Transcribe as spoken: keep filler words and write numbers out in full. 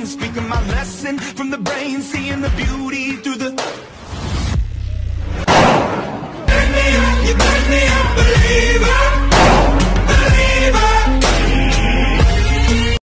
Speaking my lesson from the brain, seeing the beauty